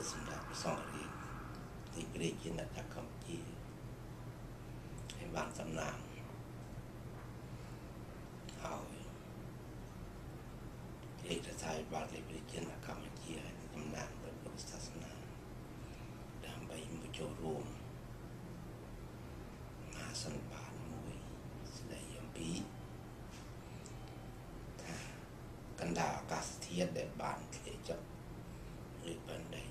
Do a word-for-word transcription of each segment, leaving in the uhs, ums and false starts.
សម្រាប់ប្រសងរាជទីព្រះជាអ្នកតាកម្ពុជាហើយបានតំណាងហើយរាជរដ្ឋាភិបាលទីព្រះជាអ្នកកម្ពុជាហើយតំណាងដោយពុទ្ធសាសនាដើម្បីមកចូលរួមមហាសន្និបាតមួយស្ដីអំពីថាកណ្ដាលអាកាសធាតុដែលបានធ្លាក់ចុះឬបណ្ដៃ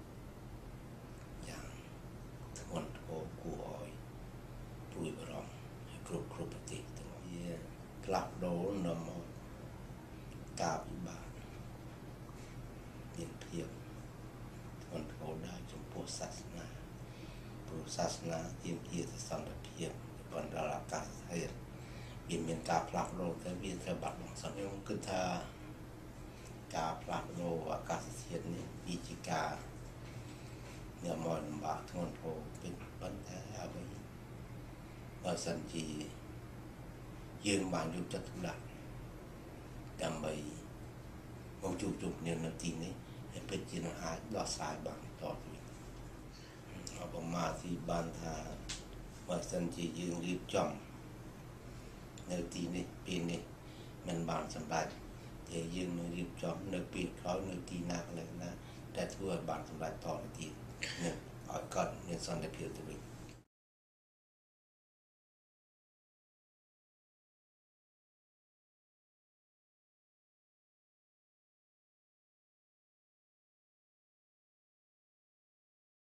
យ៉ាងធ្ងន់ធ្ងរគួរឲ្យព្រួយបារម្ភហើយគ្រប់គ្រប់ប្រទេសទាំងវាផ្លាស់ប្ដូរនាំមកការវិបាកមានភាពធ្ងន់ធ្ងរដល់ចំពោះសាសនាព្រោះសាសនាទាមទារសន្តិភាពបណ្ដាលអាកាសធាតុវាមានការផ្លាស់ប្ដូរទៅវាត្រូវបាត់បង់សន្តិភាពគឺថាការផ្លាស់ប្ដូរអាកាសធាតុនេះវាជាការអ្នកមកលំបាកធ្ងន់ធ្ងរពេញប៉ុន្តែអ្វីបើសិនជាយើងបានយកចិត្តទុកដាក់ដើម្បីមកជួបជុំគ្នានៅទីនេះហើយពិតជានឹងអាចដោះស្រាយបានតទៅវិញអបមាទីបានថាបើសិនជាយើងរៀបចំនៅទីនេះពេលនេះមិនបានសម្រេចតែយើងនឹងរៀបចំនៅពេលក្រោយនៅទីណាកន្លែងណាដែលធ្វើឲ្យបានសម្រេចតទៅទៀតនឹងឲ្យកើតមានសន្តិភាពទៅវិញ